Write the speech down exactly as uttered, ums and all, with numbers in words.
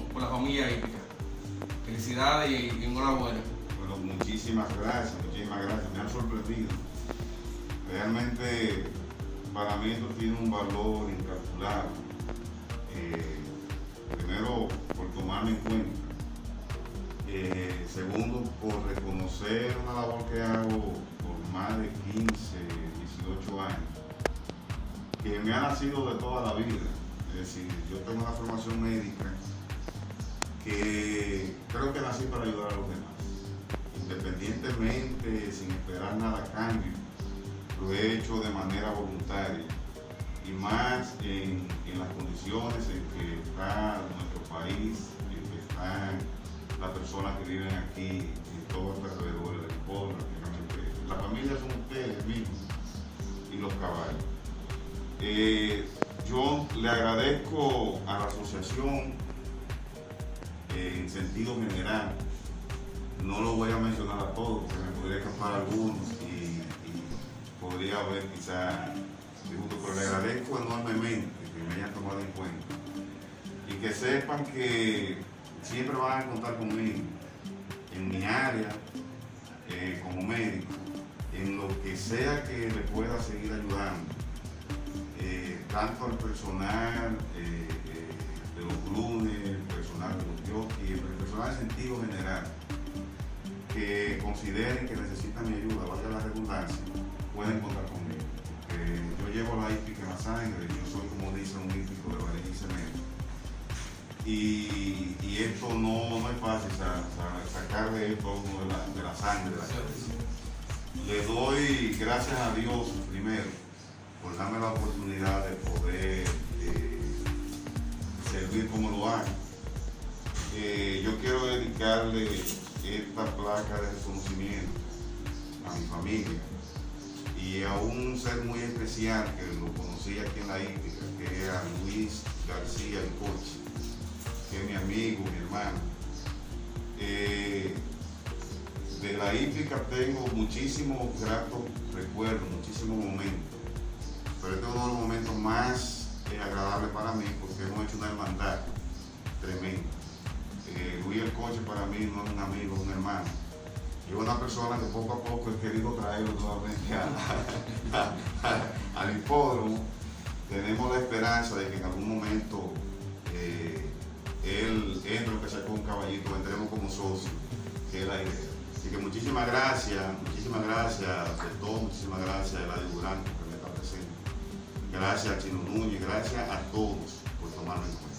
por la familia hípica. Felicidades y, y enhorabuena. Bueno, muchísimas gracias, muchísimas gracias. Me han sorprendido. Realmente para mí esto tiene un valor incalculable. Eh, primero, por tomarme en cuenta. Eh, segundo, por reconocer una labor que hago por más de quince, dieciocho años, que me ha nacido de toda la vida. Es decir, yo tengo una formación médica que creo que nací para ayudar a los demás, independientemente, sin esperar nada a cambio. Lo he hecho de manera voluntaria y más en, en las condiciones en que está nuestro país, en que están las personas que viven aquí, en todo este alrededor del pueblo, prácticamente. Las familias son ustedes mismos y los caballos. Eh, yo le agradezco a la asociación eh, en sentido general. No lo voy a mencionar a todos porque me podría escapar algunos y, y podría haber quizá disgusto, pero le agradezco enormemente que me hayan tomado en cuenta y que sepan que siempre van a contar conmigo en mi área eh, como médico, en lo que sea que le pueda seguir ayudando, eh, tanto al personal eh, eh, de los clubes, el personal de los jockeys, el personal en sentido general, que consideren que necesitan mi ayuda, valga la redundancia, pueden contar conmigo. Porque yo llevo la hípica en la sangre, yo soy, como dice, un hípico de Valle y Cemento. Y, y esto no, no es fácil, sa, sa, sacar de esto uno de la, de la sangre de la cabeza. Le doy gracias a Dios primero por darme la oportunidad de poder eh, servir como lo hago. Eh, yo quiero dedicarle esta placa de reconocimiento a mi familia y a un ser muy especial que lo conocí aquí en la hípica, que era Luis García el Coche, que es mi amigo, mi hermano. Eh, de la hípica tengo muchísimos gratos recuerdos, muchísimos momentos, pero este es uno de los momentos más eh, agradables para mí porque hemos hecho una hermandad tremenda. Eh, Luis el Coche para mí no es un amigo, es un hermano. Y es una persona que poco a poco he querido traerlo nuevamente a, a, a, al hipódromo. Tenemos la esperanza de que en algún momento eh, él entre, que sea con un caballito, entremos como socio, que es la idea. Así que muchísimas gracias, muchísimas gracias de todo, muchísimas gracias a Eladio Durán, que me está presente. Gracias a Chino Núñez, gracias a todos por tomarme en cuenta.